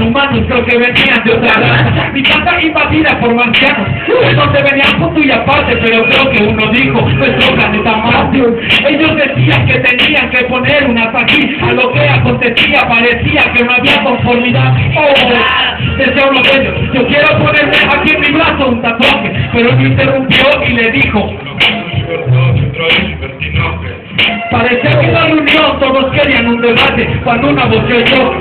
eran humanos, creo que venían de otra raza. Mi casa invadida por marcianos, entonces venían punto y aparte, pero creo que uno dijo, nuestro planeta Marte. Ellos decían que tenían que poner un hasta aquí a lo que acontecía, parecía que no había conformidad. Oh, decía uno de ellos, yo quiero ponerme aquí en mi brazo un tatuaje, pero él me interrumpió y le dijo, parecía que en la reunión todos querían un debate, cuando una voz se oyó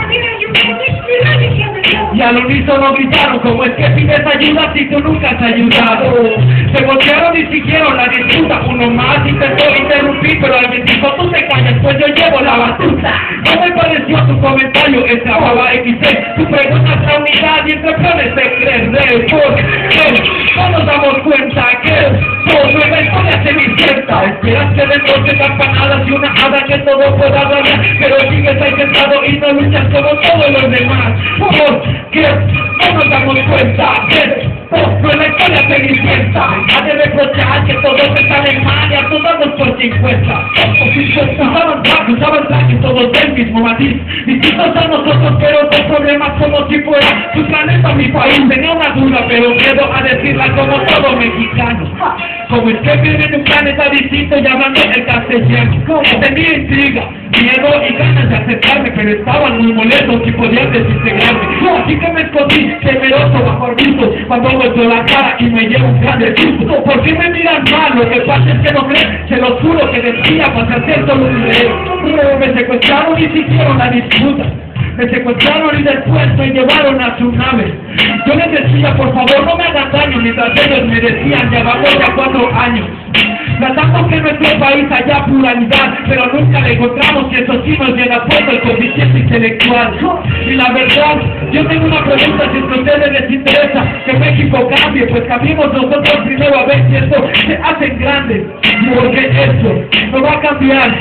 y al unísono gritaron, ¿cómo es que pides ayuda si tú nunca has ayudado? Se voltearon y siguieron la disputa, uno más intentó interrumpir, pero alguien dijo, tú te callas, pues yo llevo la batuta. No me pareció tu comentario, estaba XC, tu pregunta es la unidad y entre planes de creer, porque no nos damos cuenta que todo nueva historia se disienta. Esperas que dentro de campanadas y una hada que todo pueda hablar, pero sigues ahí sentado y no luchas como todos los demás. Porque no nos damos cuenta que nueva historia se disienta. Deja de reprochar que todos están en mal y a todos vamos por 50. Usaban trajes todos del mismo matiz, distintos a nosotros pero con problemas como si fuera su planeta mi país. Tenía una duda pero miedo a decirla como todo mexicano. Como es que viven en un planeta distinto y hablando el castellano. Tenía intriga, miedo y ganas de acercarme, pero estaban muy molestos y podían desintegrarme. Así que me escondí temeroso bajo arbustos cuando vuelto la cara y me llevo un grande susto. ¿Por qué me miran mal? Lo que pasa es que no creen, se lo juro que decía para hacer solo un video. Me secuestraron y se hicieron la disputa. Me secuestraron y después me llevaron a su nave. Yo les decía, por favor no me hagan daño, mientras ellos me decían, llevamos ya 4 años tratamos que en nuestro país haya pluralidad, pero nunca le encontramos y eso sí nos llena puesto el coeficiente intelectual. Y la verdad, yo tengo una pregunta, si a ustedes les interesa que México cambie, pues cambiemos nosotros primero a ver si esto se hace grande, porque esto no va a cambiar.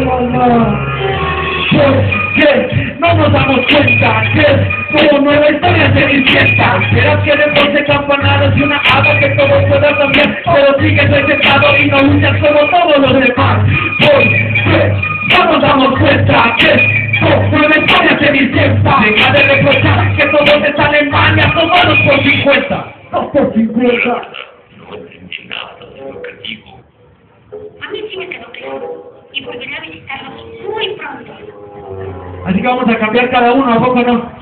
Porque no nos damos cuenta que como nueva historia se disienta. Esperas que dentro de campanadas y una hada que todo pueda cambiar, pero sigues sentado y no luchas como todos los demás. Porque no nos damos cuenta que como nueva historia se disienta. Deja de reprochar que todos están en maña, tomados por 50. No por 50. No entendí nada de lo que digo. A mí sí me quedó claro y volveré a visitarlos muy pronto. Así que vamos a cambiar cada uno, ¿a poco no?